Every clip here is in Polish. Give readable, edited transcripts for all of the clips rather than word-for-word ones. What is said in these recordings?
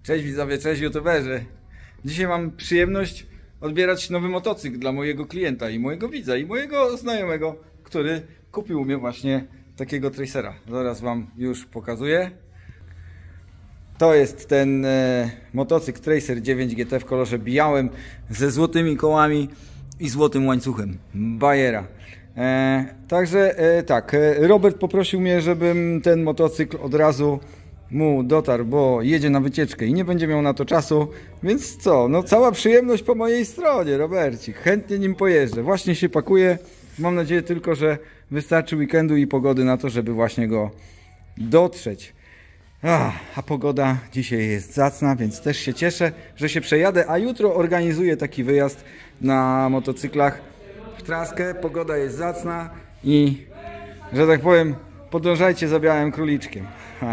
Cześć widzowie, cześć youtuberzy. Dzisiaj mam przyjemność odbierać nowy motocykl dla mojego klienta i mojego widza i mojego znajomego, który kupił u mnie właśnie takiego tracera. Zaraz wam już pokazuję. To jest ten motocykl Tracer 9 GT w kolorze białym ze złotymi kołami i złotym łańcuchem Bayera. Tak, Robert poprosił mnie, żebym ten motocykl od razu mu dotarł, bo jedzie na wycieczkę i nie będzie miał na to czasu, więc co, no cała przyjemność po mojej stronie, Robercik, chętnie nim pojeżdżę, właśnie się pakuję, mam nadzieję tylko, że wystarczy weekendu i pogody na to, żeby właśnie go dotrzeć. A pogoda dzisiaj jest zacna, więc też się cieszę, że się przejadę, a jutro organizuję taki wyjazd na motocyklach w traskę, pogoda jest zacna i, że tak powiem, podążajcie za białym króliczkiem.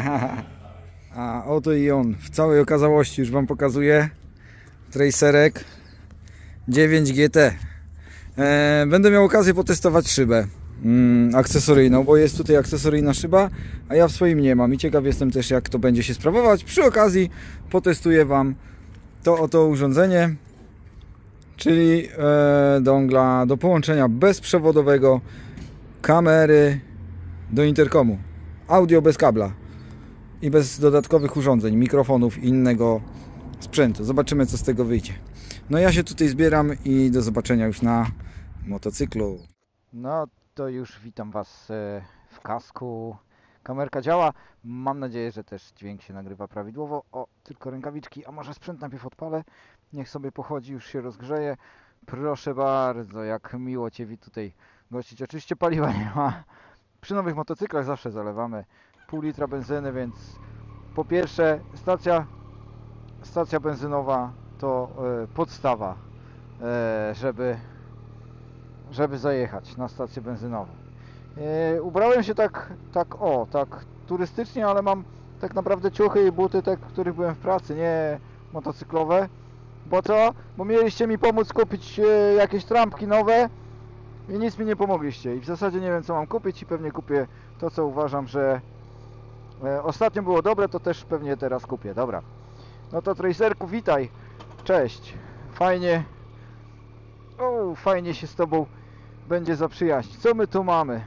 A oto i on, w całej okazałości już wam pokazuję. Tracerek 9 GT. Będę miał okazję potestować szybę akcesoryjną, bo jest tutaj akcesoryjna szyba, a ja w swoim nie mam i ciekaw jestem też, jak to będzie się sprawować. Przy okazji potestuję wam to oto urządzenie, czyli dongla do połączenia bezprzewodowego, kamery do interkomu, audio bez kabla i bez dodatkowych urządzeń, mikrofonów i innego sprzętu. Zobaczymy, co z tego wyjdzie. No ja się tutaj zbieram i do zobaczenia już na motocyklu. No to już witam was w kasku. Kamerka działa. Mam nadzieję, że też dźwięk się nagrywa prawidłowo. O, tylko rękawiczki. A może sprzęt najpierw odpalę? Niech sobie pochodzi, już się rozgrzeje. Proszę bardzo, jak miło cię tutaj gościć. Oczywiście paliwa nie ma. Przy nowych motocyklach zawsze zalewamy pół litra benzyny, więc po pierwsze stacja benzynowa to podstawa, żeby zajechać na stację benzynową. Ubrałem się tak turystycznie, ale mam tak naprawdę ciuchy i buty, te, w których byłem w pracy, nie motocyklowe. Bo co? Bo mieliście mi pomóc kupić jakieś trampki nowe i nic mi nie pomogliście. I w zasadzie nie wiem, co mam kupić i pewnie kupię to, co uważam, że ostatnio było dobre, to też pewnie teraz kupię. Dobra. No to Tracerku, witaj. Cześć. Fajnie się z tobą będzie zaprzyjaźnić. Co my tu mamy?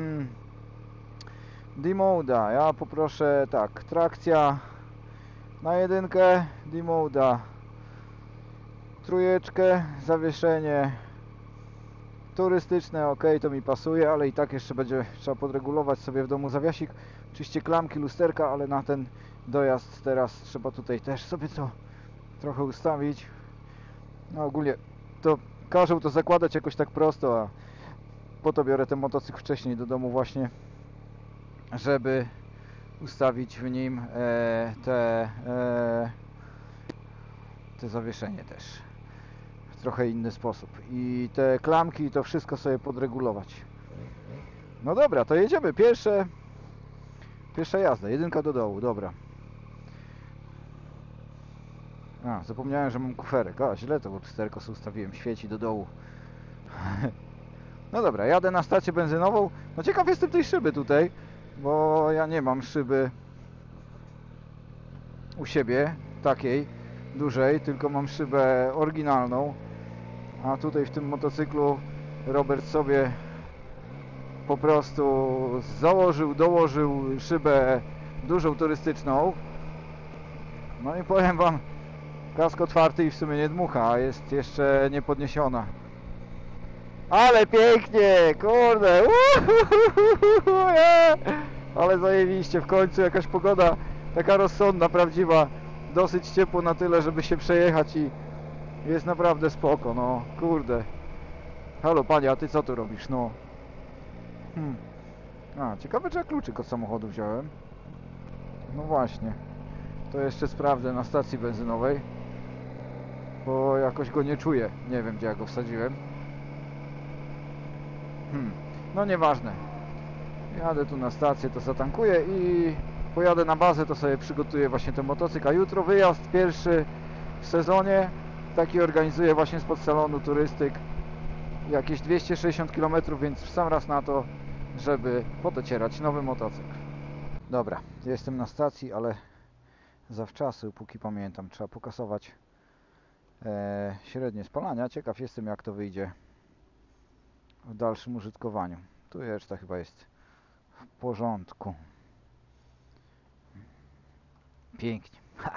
D-moda. Ja poproszę tak. Trakcja na jedynkę. D-moda. Trójeczkę. Zawieszenie turystyczne. Ok, to mi pasuje, ale i tak jeszcze będzie trzeba podregulować sobie w domu zawiasik. Oczywiście klamki, lusterka, ale na ten dojazd teraz trzeba tutaj też sobie to trochę ustawić. No ogólnie to każą to zakładać jakoś tak prosto, a po to biorę ten motocykl wcześniej do domu właśnie, żeby ustawić w nim te zawieszenie też w trochę inny sposób i te klamki i to wszystko sobie podregulować. No dobra, to jedziemy. Pierwsza jazda, jedynka do dołu, dobra. Zapomniałem, że mam kuferek. Źle to lusterko sobie ustawiłem, świeci do dołu. No dobra, jadę na stację benzynową. No ciekaw jestem tej szyby tutaj, bo ja nie mam szyby u siebie, takiej dużej, tylko mam szybę oryginalną. A tutaj w tym motocyklu Robert sobie po prostu dołożył szybę dużą turystyczną. No i powiem wam, kask otwarty i w sumie nie dmucha, a jest jeszcze nie podniesiona. Ale pięknie, kurde, ale zajebiście, w końcu jakaś pogoda taka rozsądna, prawdziwa, dosyć ciepło na tyle, żeby się przejechać i jest naprawdę spoko, no kurde. Halo panie, a ty co tu robisz, no? Ciekawe, czy ja kluczyk od samochodu wziąłem. No właśnie, to jeszcze sprawdzę na stacji benzynowej, bo jakoś go nie czuję, nie wiem, gdzie ja go wsadziłem. No nieważne, jadę tu na stację, to zatankuję i pojadę na bazę, to sobie przygotuję właśnie ten motocykl, a jutro wyjazd pierwszy w sezonie, taki organizuję właśnie spod salonu turystyk, jakieś 260 km, więc w sam raz na to, żeby podocierać nowy motocykl. Dobra, jestem na stacji, ale zawczasu, póki pamiętam. Trzeba pokasować średnie spalania. Ciekaw jestem, jak to wyjdzie w dalszym użytkowaniu. Tu reszta chyba jest w porządku. Pięknie. Ha!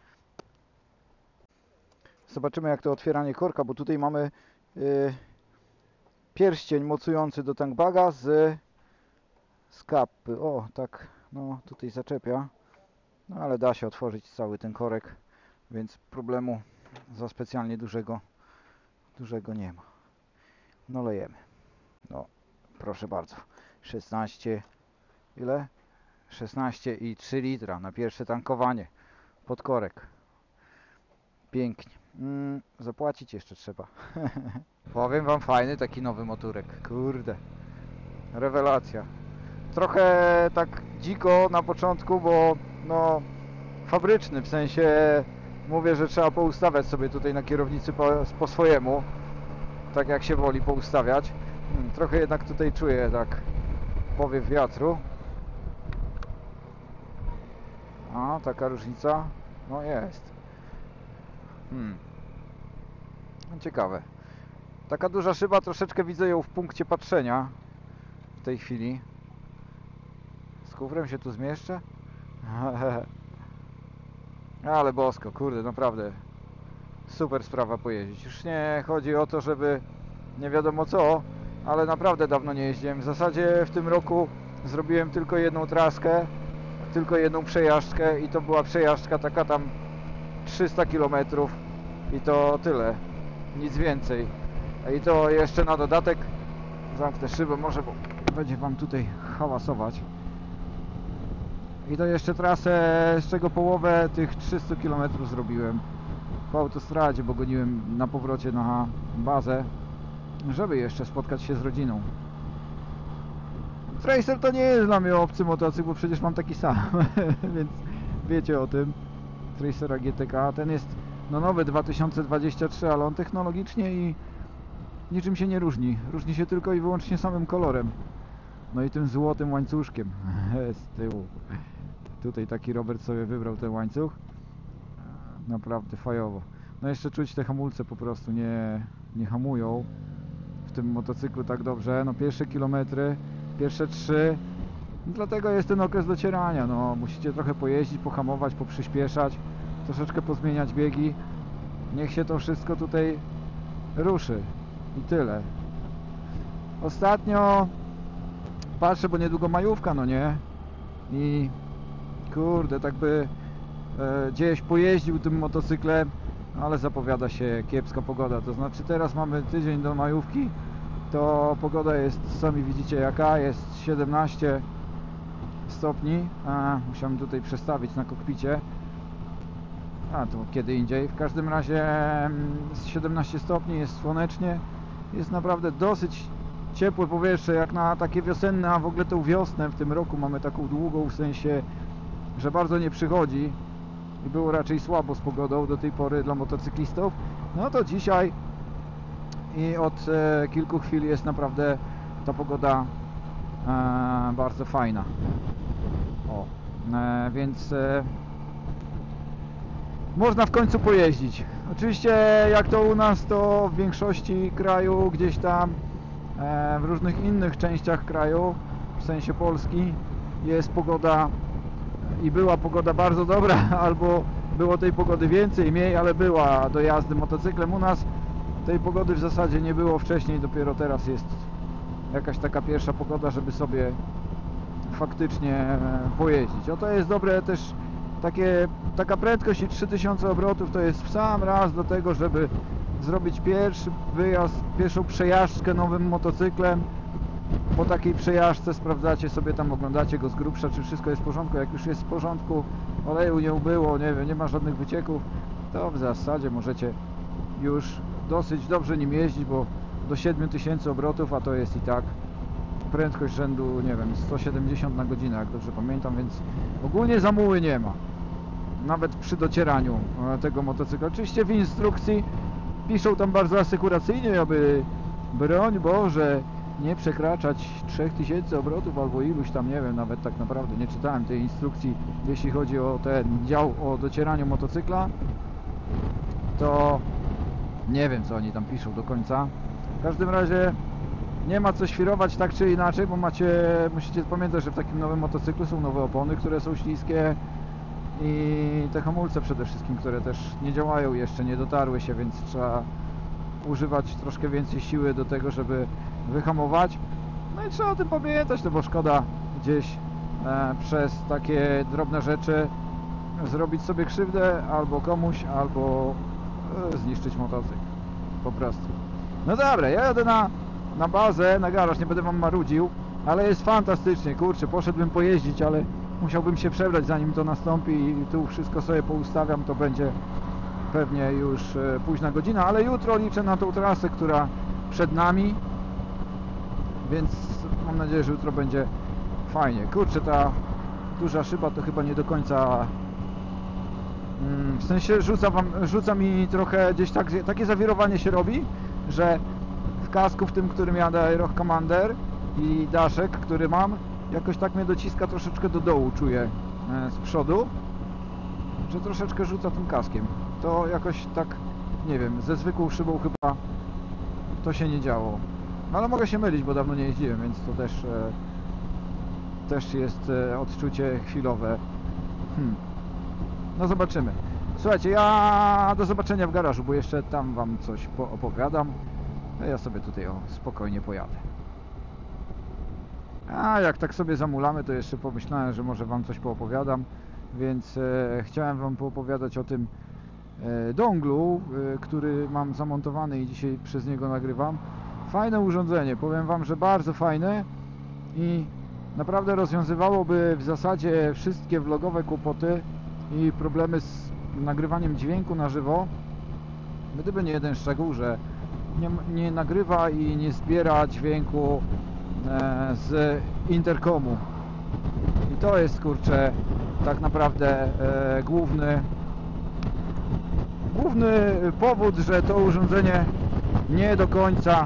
Zobaczymy, jak to otwieranie korka, bo tutaj mamy pierścień mocujący do tankbaga z kapy. O, tak, no tutaj zaczepia. No ale da się otworzyć cały ten korek, więc problemu za specjalnie dużego nie ma. No lejemy. No, proszę bardzo. 16, ile? 16,3 litra na pierwsze tankowanie pod korek. Pięknie. Zapłacić jeszcze trzeba. Powiem wam, fajny taki nowy motorek. Kurde. Rewelacja. Trochę tak dziko na początku, bo no fabryczny, w sensie mówię, że trzeba poustawiać sobie tutaj na kierownicy po swojemu. Tak jak się woli poustawiać. Trochę jednak tutaj czuję tak powiew wiatru. A, taka różnica? No jest. Ciekawe. Taka duża szyba, troszeczkę widzę ją w punkcie patrzenia w tej chwili. Z kufrem się tu zmieszczę? Ale bosko, kurde, naprawdę super sprawa pojeździć. Już nie chodzi o to, żeby nie wiadomo co, ale naprawdę dawno nie jeździłem. W zasadzie w tym roku zrobiłem tylko jedną traskę, tylko jedną przejażdżkę i to była przejażdżka taka tam 300 km i to tyle, nic więcej. I to jeszcze na dodatek zamknę szybę może, bo będzie wam tutaj hałasować. I to jeszcze trasę, z czego połowę tych 300 km zrobiłem po autostradzie, bo goniłem na powrocie na bazę, żeby jeszcze spotkać się z rodziną. Tracer to nie jest dla mnie obcy motocykl, bo przecież mam taki sam, więc wiecie o tym. Tracera GTK, ten jest no nowy 2023, ale on technologicznie i niczym się nie różni. Różni się tylko i wyłącznie samym kolorem. No i tym złotym łańcuszkiem z tyłu. Tutaj taki Robert sobie wybrał ten łańcuch. Naprawdę fajowo. No jeszcze czuć te hamulce po prostu nie hamują w tym motocyklu tak dobrze. No pierwsze kilometry, pierwsze 3. Dlatego jest ten okres docierania. No musicie trochę pojeździć, pohamować, poprzyspieszać, troszeczkę pozmieniać biegi. Niech się to wszystko tutaj ruszy. I tyle. Ostatnio patrzę, bo niedługo majówka, no nie? I kurde, tak by gdzieś pojeździł tym motocyklem, ale zapowiada się kiepska pogoda. To znaczy teraz mamy tydzień do majówki, to pogoda jest, sami widzicie jaka, jest 17 stopni. Musiałem tutaj przestawić na kokpicie. A to kiedy indziej. W każdym razie 17 stopni, jest słonecznie, jest naprawdę dosyć ciepłe powietrze, jak na takie wiosenne, a w ogóle tą wiosnę w tym roku mamy taką długą, w sensie, że bardzo nie przychodzi i było raczej słabo z pogodą do tej pory dla motocyklistów. No to dzisiaj i od kilku chwil jest naprawdę ta pogoda bardzo fajna. O, więc można w końcu pojeździć. Oczywiście jak to u nas, to w większości kraju, gdzieś tam w różnych innych częściach kraju, w sensie Polski, jest pogoda i była pogoda bardzo dobra, albo było tej pogody więcej, mniej, ale była do jazdy motocyklem. U nas tej pogody w zasadzie nie było wcześniej, dopiero teraz jest jakaś taka pierwsza pogoda, żeby sobie faktycznie pojeździć. O, to jest dobre też taka prędkość i 3000 obrotów to jest w sam raz do tego, żeby zrobić pierwszy wyjazd, pierwszą przejażdżkę nowym motocyklem. Po takiej przejażdżce sprawdzacie sobie tam, oglądacie go z grubsza, czy wszystko jest w porządku. Jak już jest w porządku, oleju nie ubyło, nie wiem, nie ma żadnych wycieków, to w zasadzie możecie już dosyć dobrze nim jeździć, bo do 7000 obrotów, a to jest i tak prędkość rzędu, nie wiem, 170 na godzinę, jak dobrze pamiętam, więc ogólnie zamuły nie ma. Nawet przy docieraniu tego motocykla. Oczywiście w instrukcji piszą tam bardzo asekuracyjnie, aby broń Boże nie przekraczać 3000 obrotów albo iluś tam, nie wiem, nawet tak naprawdę nie czytałem tej instrukcji, jeśli chodzi o ten dział o docieraniu motocykla, to nie wiem, co oni tam piszą do końca. W każdym razie nie ma co świrować tak czy inaczej, bo musicie pamiętać, że w takim nowym motocyklu są nowe opony, które są śliskie i te hamulce przede wszystkim, które też nie działają jeszcze, nie dotarły się, więc trzeba używać troszkę więcej siły do tego, żeby wyhamować. No i trzeba o tym pamiętać, no bo szkoda gdzieś przez takie drobne rzeczy zrobić sobie krzywdę albo komuś, albo zniszczyć motocykl po prostu. No dobra, ja jadę na bazę, na garaż, nie będę wam marudził, ale jest fantastycznie, kurczę, poszedłbym pojeździć, ale musiałbym się przebrać zanim to nastąpi i tu wszystko sobie poustawiam, to będzie pewnie już późna godzina, ale jutro liczę na tą trasę, która przed nami, więc mam nadzieję, że jutro będzie fajnie. Kurczę, ta duża szyba to chyba nie do końca, w sensie rzuca mi trochę gdzieś tak, takie zawirowanie się robi, że w kasku, w tym, którym jadę, Aeroch Commander i daszek, który mam, jakoś tak mnie dociska troszeczkę do dołu, czuję z przodu, że troszeczkę rzuca tym kaskiem. To jakoś tak, nie wiem, ze zwykłą szybą chyba to się nie działo. No ale mogę się mylić, bo dawno nie jeździłem, więc to też jest odczucie chwilowe. No zobaczymy. Słuchajcie, ja do zobaczenia w garażu, bo jeszcze tam wam coś opowiadam. A ja sobie tutaj spokojnie pojadę. A jak tak sobie zamulamy, to jeszcze pomyślałem, że może wam coś poopowiadam, więc chciałem wam poopowiadać o tym donglu, który mam zamontowany i dzisiaj przez niego nagrywam. Fajne urządzenie, powiem wam, że bardzo fajne i naprawdę rozwiązywałoby w zasadzie wszystkie vlogowe kłopoty i problemy z nagrywaniem dźwięku na żywo, gdyby nie jeden szczegół, że nie nagrywa i nie zbiera dźwięku z interkomu. I to jest, kurczę, tak naprawdę główny powód, że to urządzenie nie do końca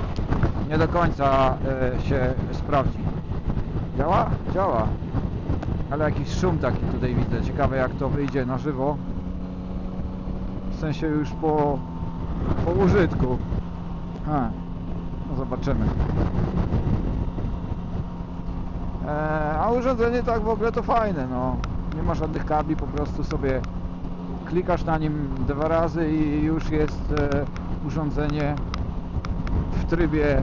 się sprawdzi. Działa? Działa. Ale jakiś szum taki tutaj widzę. Ciekawe, jak to wyjdzie na żywo. W sensie już po użytku. No zobaczymy. A urządzenie tak w ogóle to fajne, no. Nie ma żadnych kabli, po prostu sobie klikasz na nim 2 razy i już jest urządzenie w trybie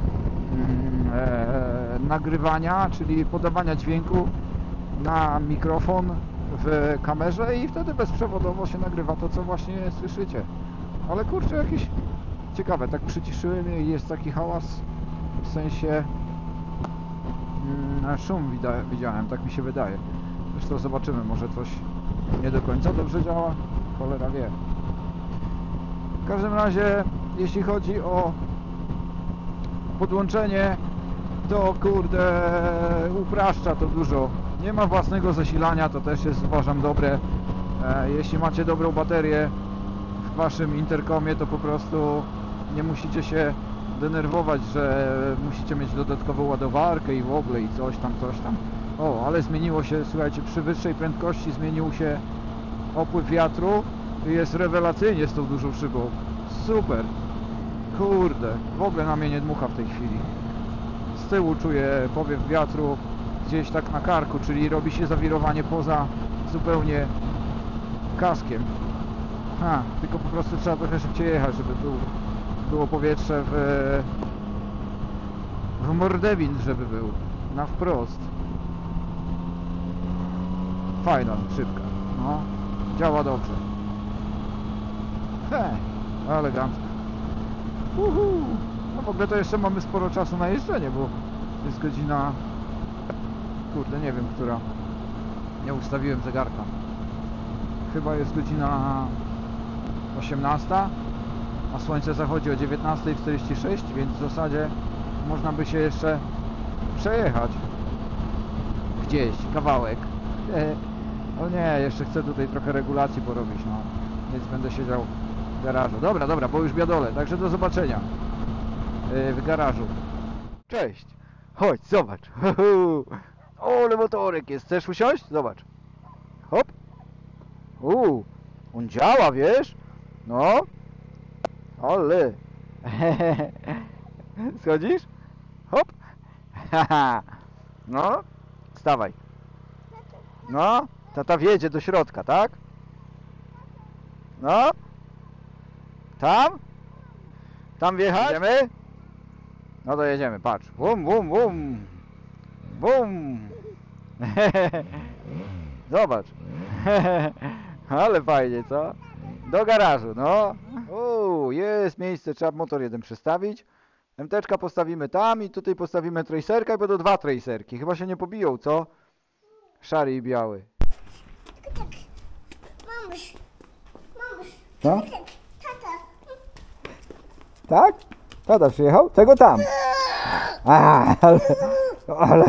nagrywania, czyli podawania dźwięku na mikrofon w kamerze i wtedy bezprzewodowo się nagrywa to, co właśnie słyszycie. Ale kurczę, jakieś ciekawe, tak przyciszyłem i jest taki hałas, w sensie szum widziałem, tak mi się wydaje. Zresztą zobaczymy, może coś nie do końca dobrze działa, cholera wie. W każdym razie, jeśli chodzi o podłączenie, to kurde upraszcza to dużo. Nie ma własnego zasilania, to też jest, uważam, dobre. Jeśli macie dobrą baterię w waszym interkomie, to po prostu nie musicie się denerwować, że musicie mieć dodatkową ładowarkę i w ogóle i coś tam. O, ale zmieniło się, słuchajcie, przy wyższej prędkości zmienił się opływ wiatru i jest rewelacyjnie z tą dużą szybą. Super. Kurde, w ogóle na mnie nie dmucha w tej chwili. Z tyłu czuję powiew wiatru gdzieś tak na karku, czyli robi się zawirowanie poza zupełnie kaskiem. Tylko po prostu trzeba trochę szybciej jechać, żeby było powietrze w mordewin, żeby był na wprost. Fajna, szybka, no, działa dobrze. Elegancko. No w ogóle to jeszcze mamy sporo czasu na jeżdżenie, bo jest godzina, kurde, nie wiem, która, nie ustawiłem zegarka. Chyba jest godzina 18, a słońce zachodzi o 19:46, więc w zasadzie można by się jeszcze przejechać gdzieś, kawałek. No nie, jeszcze chcę tutaj trochę regulacji porobić, no, więc będę siedział w garażu. Dobra, bo już biadolę, także do zobaczenia w garażu. Cześć. Chodź, zobacz. Ole motorek jest. Chcesz usiąść? Zobacz. Hop. On działa, wiesz? No. Ale. Schodzisz? Hop. No. Wstawaj. No. Tata wjedzie do środka, tak? No. Tam? Tam wjechać? Jedziemy? No to jedziemy, patrz. Bum, bum, bum. Bum. Zobacz. Ale fajnie, co? Do garażu, no. Jest miejsce, trzeba motor jeden przestawić. MT-czka postawimy tam i tutaj postawimy tracerka i będą dwa tracerki. Chyba się nie pobiją, co? Szary i biały. Tak. Mamuś. Co? Tata. Tak? Tata przyjechał? Tego tam. Ale...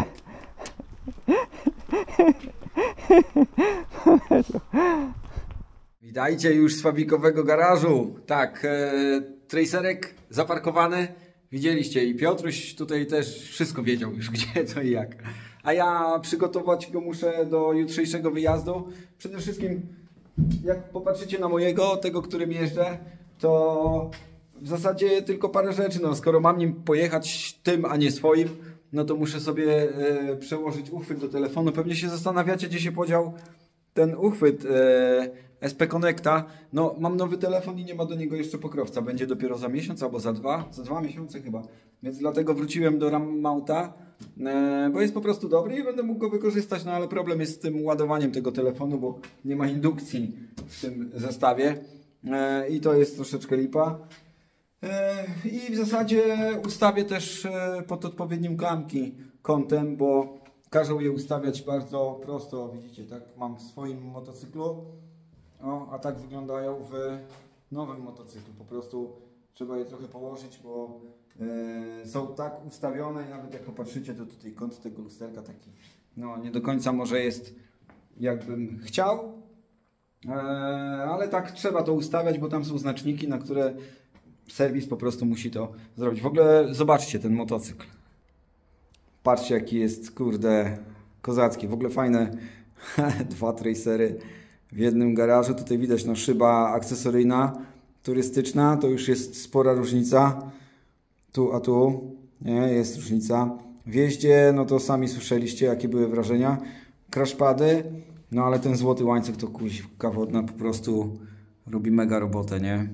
Witajcie już z fabikowego garażu. Tak, tracerek zaparkowany. Widzieliście i Piotruś tutaj też wszystko wiedział już gdzie, co i jak. A ja przygotować go muszę do jutrzejszego wyjazdu. Przede wszystkim, jak popatrzycie na mojego, tego, którym jeżdżę, to w zasadzie tylko parę rzeczy. No, skoro mam nim pojechać tym, a nie swoim, no to muszę sobie przełożyć uchwyt do telefonu. Pewnie się zastanawiacie, gdzie się podział ten uchwyt SP Connecta. No, mam nowy telefon i nie ma do niego jeszcze pokrowca. Będzie dopiero za miesiąc albo za 2 miesiące chyba. Więc dlatego wróciłem do RAM mounta, bo jest po prostu dobry i będę mógł go wykorzystać. No ale problem jest z tym ładowaniem tego telefonu, bo nie ma indukcji w tym zestawie. I to jest troszeczkę lipa. I w zasadzie ustawię też pod odpowiednim kątem, bo każą je ustawiać bardzo prosto. Widzicie, tak mam w swoim motocyklu, a tak wyglądają w nowym motocyklu. Po prostu trzeba je trochę położyć, bo są tak ustawione i nawet jak popatrzycie, to tutaj kąt tego lusterka taki, no nie do końca może jest jakbym chciał, ale tak trzeba to ustawiać, bo tam są znaczniki, na które serwis po prostu musi to zrobić. W ogóle zobaczcie ten motocykl. Patrzcie jaki jest, kurde, kozacki. W ogóle fajne dwa tracery w jednym garażu. Tutaj widać no, szyba akcesoryjna, turystyczna. To już jest spora różnica. Tu a tu. Nie, jest różnica. W jeździe, no to sami słyszeliście jakie były wrażenia. Crashpady. No ale ten złoty łańcuch to kuźka wodna po prostu robi mega robotę, nie?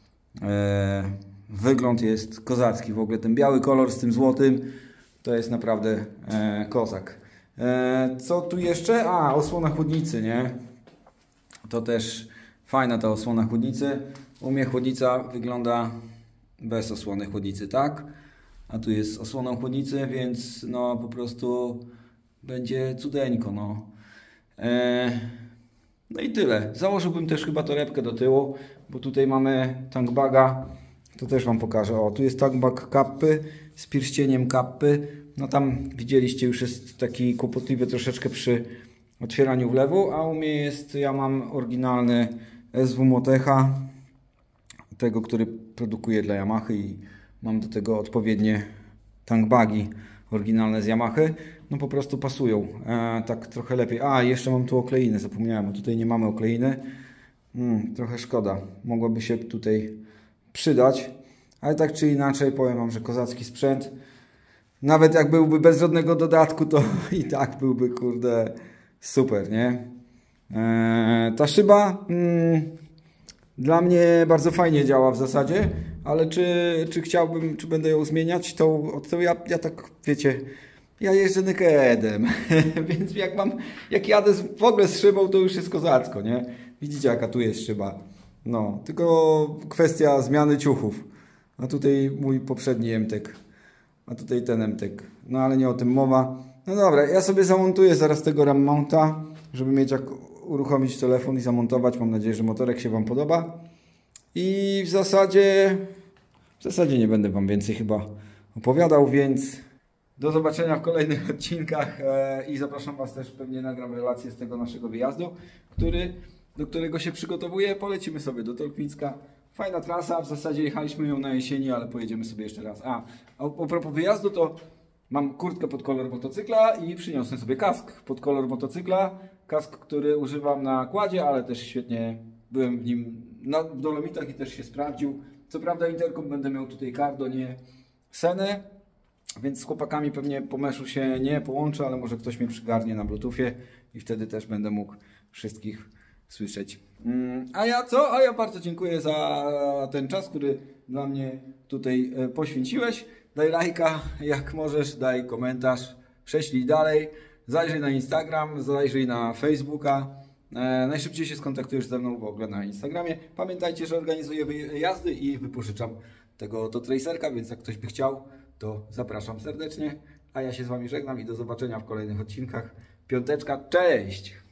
Wygląd jest kozacki. W ogóle ten biały kolor z tym złotym to jest naprawdę kozak. Co tu jeszcze? Osłona chłodnicy, nie? To też fajna ta osłona chłodnicy. U mnie chłodnica wygląda bez osłony chłodnicy, tak? A tu jest osłoną chłodnicy, więc no po prostu będzie cudeńko, no. No i tyle. Założyłbym też chyba torebkę do tyłu, bo tutaj mamy tankbaga. To też Wam pokażę. O, tu jest tankbag kappy z pierścieniem kappy. No tam widzieliście, już jest taki kłopotliwy troszeczkę przy otwieraniu wlewu, a u mnie jest, ja mam oryginalny SW Motecha, tego, który produkuje dla Yamahy i mam do tego odpowiednie tankbagi oryginalne z Yamahy. No po prostu pasują tak trochę lepiej. Jeszcze mam tu okleiny, zapomniałem, bo tutaj nie mamy okleiny. Trochę szkoda, mogłaby się tutaj przydać, ale tak czy inaczej powiem Wam, że kozacki sprzęt. Nawet jak byłby bez żadnego dodatku, to i tak byłby, kurde, super, nie? Ta szyba dla mnie bardzo fajnie działa w zasadzie, ale czy chciałbym, czy będę ją zmieniać, to ja tak, wiecie, ja jeżdżę nakedem, więc jak jadę w ogóle z szybą, to już jest kozacko, nie? Widzicie jaka tu jest szyba. No, tylko kwestia zmiany ciuchów. A tutaj mój poprzedni MTek. A tutaj ten MTek. No ale nie o tym mowa. No dobra, ja sobie zamontuję zaraz tego RAM mounta, żeby mieć jak uruchomić telefon i zamontować. Mam nadzieję, że motorek się Wam podoba. I w zasadzie nie będę Wam więcej chyba opowiadał, więc do zobaczenia w kolejnych odcinkach i zapraszam Was też, pewnie nagram relację z tego naszego wyjazdu, do którego się przygotowuję. Polecimy sobie do Tolkmicka. Fajna trasa, w zasadzie jechaliśmy ją na jesieni, ale pojedziemy sobie jeszcze raz. A propos wyjazdu, to Mam kurtkę pod kolor motocykla i przyniosłem sobie kask pod kolor motocykla. Kask, który używam na kładzie, ale też świetnie byłem w nim w Dolomitach i też się sprawdził. Co prawda interkom będę miał tutaj Cardo, nie Senę, więc z chłopakami pewnie po meszu się nie połączę, ale może ktoś mnie przygarnie na Bluetoothie i wtedy też będę mógł wszystkich słyszeć. A ja bardzo dziękuję za ten czas, który dla mnie tutaj poświęciłeś. Daj lajka, jak możesz, daj komentarz, prześlij dalej, zajrzyj na Instagram, zajrzyj na Facebooka. Najszybciej się skontaktujesz ze mną w ogóle na Instagramie. Pamiętajcie, że organizuję wyjazdy i wypożyczam tego tracerka, więc jak ktoś by chciał, to zapraszam serdecznie. A ja się z Wami żegnam i do zobaczenia w kolejnych odcinkach. Piąteczka, cześć!